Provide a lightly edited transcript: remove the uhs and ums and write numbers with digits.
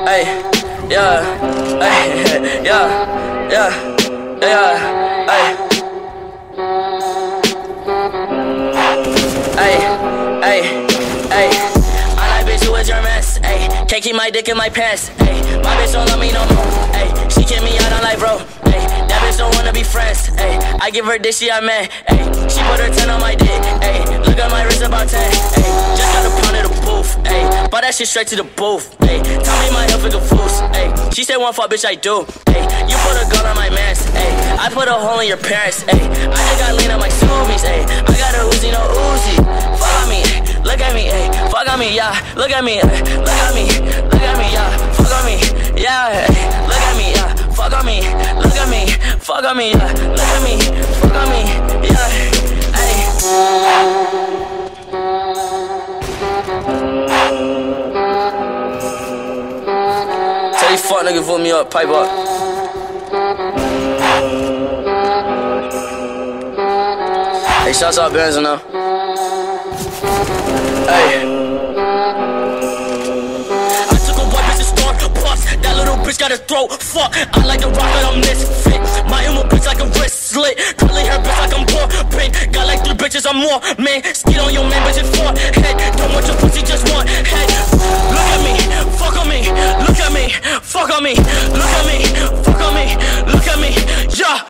Hey, yeah, hey, yeah, yeah, hey. Ay, I like bitch who is your mess, ayy. Can't keep my dick in my pants, ayy. My bitch don't love me no more, ayy. She kick me out, I'm like, bro, ayy. That bitch don't wanna be friends, ayy. I give her dick, she a man, ayy. She put her 10 on my dick, ayy. Look at my wrist about 10, ayy. Just got a pound of the booth, ayy. Bought that shit straight to the booth, ayy. Tell me my health is a foos, ayy. She said one fuck, bitch, I do, ayy. You put a gun on my mans, ayy. I put a hole in your parents, ayy. I just got lean on my Subies, ayy. I got a Uzi, no Uzi. Fuck on me, look at me, ayy. Fuck on me, yeah. Look at me, look at me, look at me, yeah. Fuck on me, yeah. Look at me, yeah. Fuck on me, look at me, fuck on me, yeah. Look at me, fuck on me, yeah. Ayy. Tell these fuck niggas vote me up, pipe up. Hey, shouts out Benzo now. Hey. I took a white bitch to start puffs. That little bitch got a throat. Fuck, I like the rock, but I'm misfit. My emo bitch like a wrist slit. Curly hair bitch like I'm poor. Pink, got like 3 bitches, I'm more. Man, skid on your man, bitch,